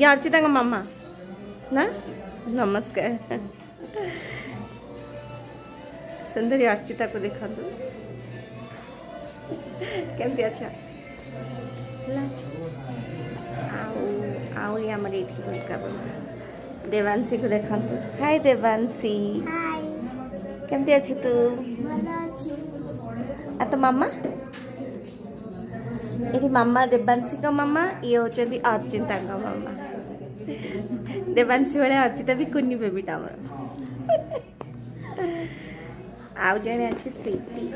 ये अर्चिता का मामा ना नमस्कार सुंदरी अर्चिता को देखा केमती अच्छा आउ आमर देवांशी को देखा हाय देवांशी केमती अच्छे तू आ तो मामा ये मामा देवांशी का मामा ये होचंदी अर्चिता का मामा देवांशी वाले अर्चिता भी कुन्नी बेबीटा आउ जने अच्छी स्वीटी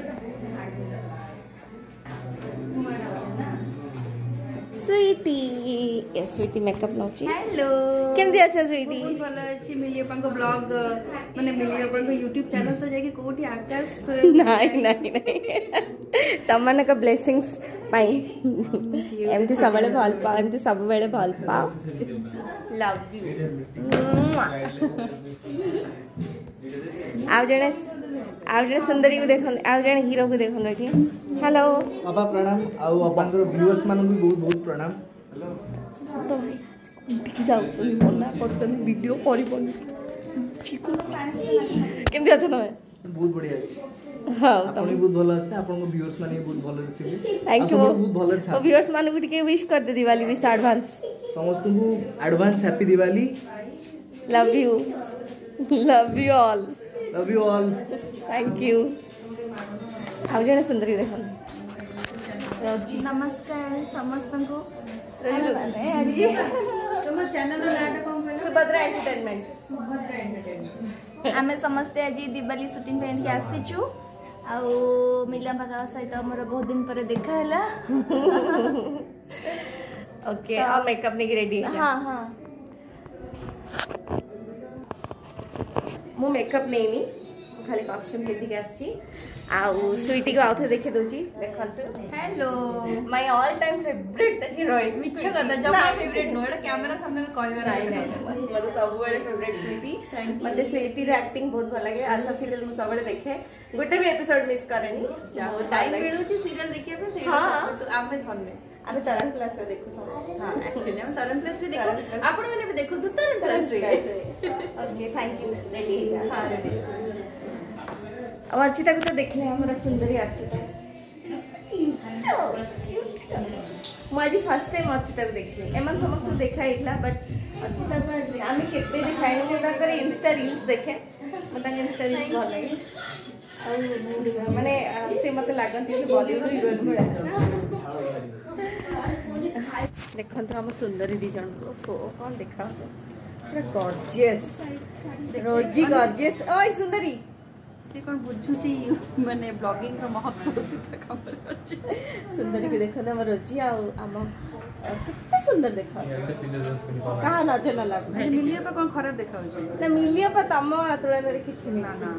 स्वीटी ये स्वीटी मेकअप नोची हेलो केमती अच्छा स्वीटी बहुत भलो अछि मिलियपन को ब्लॉग माने मिलियपन को YouTube चैनल तो जाके कोठी आकाश नहीं तमन का ब्लेसिंग्स पाई एमती सबले भल पा एमती सब बेले भल पा लव यू आउ जने सुंदरी को देखन आउ जने हीरो को देखन एठी हेलो बाबा प्रणाम आउ आपनकर व्यूअर्स मान को बहुत बहुत प्रणाम तो भाई जाऊ मना करछन वीडियो परिबन ठीक केमती अच्छा तमे बहुत बढ़िया अछि हां आपन बहुत भलो अछि आपन को व्यूअर्स मान बहुत भलो रथिबे थैंक यू बहुत भलो था व्यूअर्स मान को टिके विश कर दे दिवाली विश एडवांस समस्त को advance happy Diwali love you all thank you आउ जने सुंदरी देखन नमस्कार समस्त को आज तुम चैनल नाटा कोन कहले सुभद्रा एंटरटेनमेंट आमे समस्त आज दिवाली शूटिंग पे के आसीचु आ मिला भागा सहित हमर बहुत दिन पर देखा हला ओके आ मेकअप नहीं रेडी हां हां मु मेकअप नहीं खाली कॉस्ट्यूम पिंधि के आछि आउ स्वीटी को आउथे देखे दोची देखंतु hello my all time favourite heroine मिछ करदा जब फेवरेट नो एटा कैमरा सामने कहबे नहीं मतलब सब बड़े फेवरेट स्वीटी मते स्वीटी रे एक्टिंग बहुत भल लागे आशा सीरियल मु सब बड़े देखे गोटे भी एपिसोड मिस करेनी जाओ टाइम मिलु छी सीरियल देखिया पे सेटा आमे धन्य अबे तरन प्लस रे देखु सब हां एक्चुअली हम तरन प्लस रे देखो आपण मैंने भी देखो तो तरन प्लस रे ओके थैंक यू रेडी जा हां रेडी अब अर्चिता को तो देखले हमरा सुंदरी अर्चिता मुझे फर्स्ट टाइम अर्चिता को देखली एमन समस्त देखा हिला बट अर्चिता को आमी केते दिखाई जे ताकर इंस्टा रील्स देखे मत इंस्टा रील्स भल लागे और माने से मत लागंती बॉलीवुड हीरोइन भड़ा देखंत हम सुंदरी दी जन को कौन देखा पूरा गॉर्जियस रोजी गॉर्जियस ओय सुंदरी से कोन बुझुची माने ब्लॉगिंग रो महत्व से खबर करछि सुंदरी के देखन हम रोजी आ हम कितना सुंदर देखा कहा नजर न लाग मिलिया पे कोन खराब देखा होछि ना मिलिया पे तम तुलना रे किछि ना ना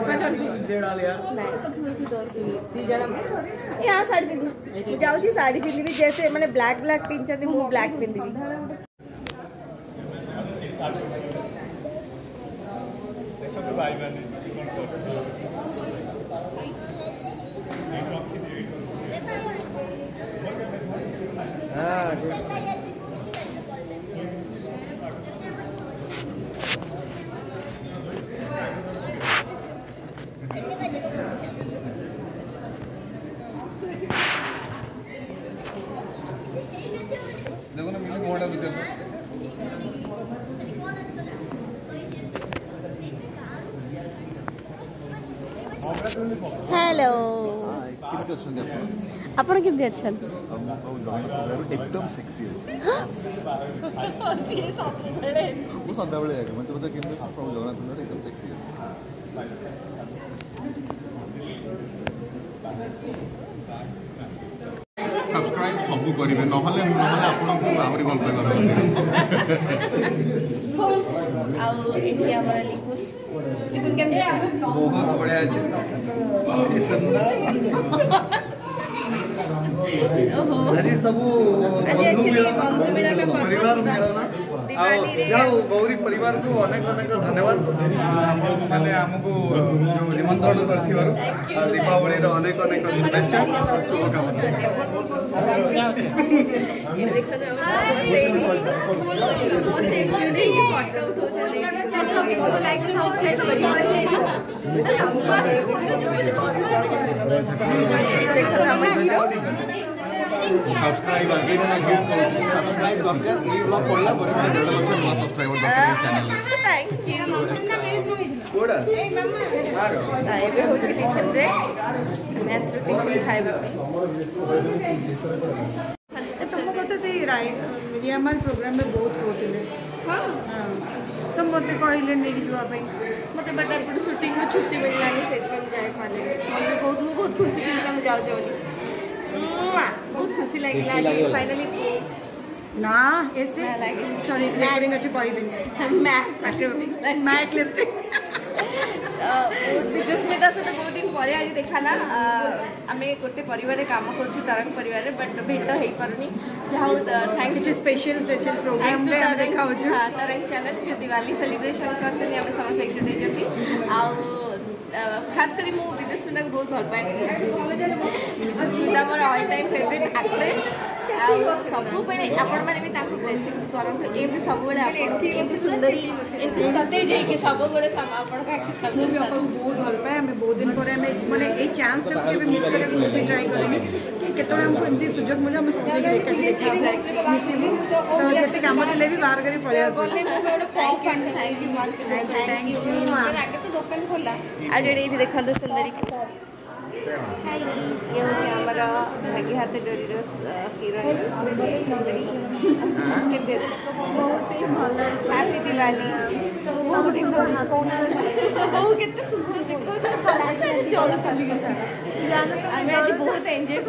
नहीं सो स्वीट दी जण या साड़ी पिंदी जाउ छी साड़ी पिंदी जैसे माने ब्लैक पिंचती मु ब्लैक पिंदी देखो ना मिली मोड़ा भी चल हेलो कितने अच्छे आप आपण केमती अछन एकदम सेक्सी अछि वो सदा बेले आगे म्हणजे म्हणजे किंतु प्रभु जगन्नाथ एकदम सेक्सी अछि सब्सक्राइब सब करिवे नहले नहले आपन को आमरी भल पाइबार आउ एठी हमरा लिखुन लिखुन केमती अछि बहुत बढ़िया अछि सुंदर ओहो अरे सब आज एक्चुअली बंधु मेला का परिवार पर्व मेला ना दिवाली रे जाओ गौरी परिवार को अनेक अनेक धन्यवाद माने हमको जो निमंत्रण करथिबारु दीपावली रो अनेक अनेक शुभेच्छा और शुभकामना ये देखो जो समस्ते जुड़े ये फोटो उठो like subscribe subscribe again and again कहूँ सब्सक्राइब दरकार ये ब्लॉग पढ़ला पर मैं 1.5 लाख नया सब्सक्राइबर दरकार चैनल थैंक यू कोडा ଏବେ ହେଉଛି ଟିଫିନରେ ମ୍ୟାଥ୍ର ଟିଫିନ୍ ଖାଇବା तुम कहते से रियामार प्रोग्राम में बहुत कहते ହଁ तो मत कहले नहीं जावाई ମୋତେ ବଟ୍ ଏପଟୁ ସୁଟିଂରୁ ଛୁଟି ମିଳିଲାନି ସେଥିପାଇଁ ମୁଁ ଯାଇପାରିଲିନି ମୋତେ ମୁଁ ବହୁତ ଖୁସି ଥିଲି ତମେ ଯାଉଛ ବୋଲି ବହୁତ ଖୁସି ଲାଗିଲା ଆଜି ଫାଇନାଲି ना ऐसे ना लगे। सॉरी रिकॉर्डिंग अच्छी कहबे मैट लिस्टिंग विद्युस्मिता सहित बहुत दिन पर आज देखा ना आम गोटे परिवार काम कर तरंग परिवार बट भेट हो पारनी जहाँ थैंक्स कुछ स्पेशल स्पेशल प्रोग्राम में देखा हो हाँ तरंग चैनल जो दिवाली सेलिब्रेशन कर समस्त एकजुट होती खास कर मु विद्युस्मिता को बहुत भल पाए विद्युस्मिता मोर ऑल टाइम फेवरेट एक्ट्रेस सब आपण मैंने भी ब्लेसिंग्स करते एमती सब सुंदरी एमती सतेज है सब बहुत भल पाए हमें बहुत दिन पर माने ए चांस टाइम के मिस करे भी ट्राई करेनी कि केतों हमको एमती सुजोग मिले हम समझे कि देखा मिसिली तो जते काम दिले भी बाहर करी पळे आसे थैंक यू दुकान खोला आज ये देखो सुंदरी ये हूँ आमर भाग्य हाथ डोरी हिरोइन के बहुत ही भल हैप्पी दिवाली केते सुंदर देखो बहुत एंजॉय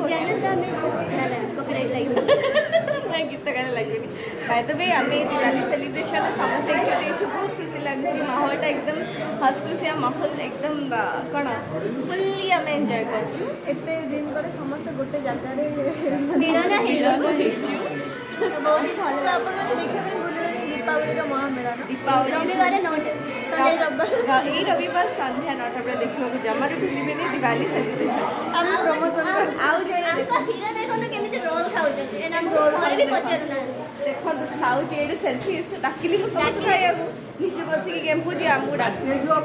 गीत गाने लगे बाय द वे आम दिवाली सेलिब्रेशन समस्त एकजुट बहुत खुशी लगे माहौल एकदम हसखुशिया माहौल एकदम कौन फुल्ली आम एंजॉय करते दिन पर समस्त गोटे जगार दीपावली महामेलन दीपावली रविवार संध्या 9टा बेले देखा जमार भूलिबेनि दिवाली सेलिब्रेशन आउ जणे देखो खाऊँ ये सेल्फी डाकिली समस्त खाया निजे बसिक गेम पूजी आमको डाक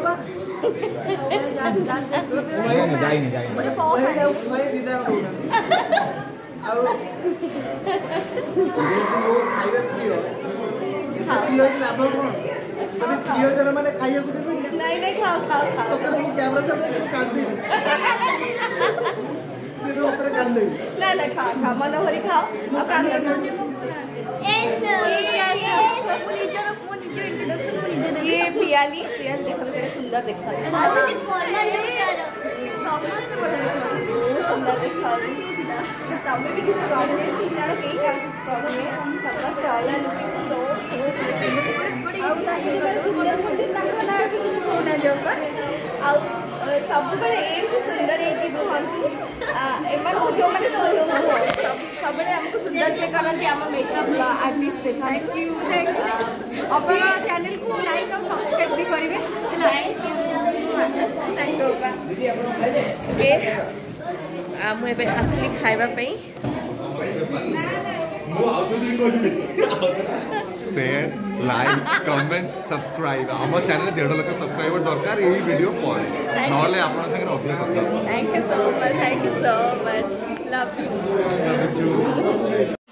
नहीं नहीं खाओ खाओ खाओ ना ना खाओ खाओ मन भरी खाओ ये पियाली देखो तेरे सुंदर देखा सुंदर देखा तब भी किसी प्रॉब्लम नहीं जानो कहीं का प्रॉब्लम है हम समस्त ऑल आर सब सुंदर जो मैंने सब हमको सुंदर चेक करती आम मेकअप आर्टिस्ट थैंक यू अपना चैनल को लाइक और सब्सक्राइब भी करेंगे मुझे आसली खावाई शेयर लाइक कमेंट सब्सक्राइब आम चैनल 1.5 लाख सब्सक्राइबर दरकार यही वीडियो पर नहले आपन संगे अधिक thank you so much love you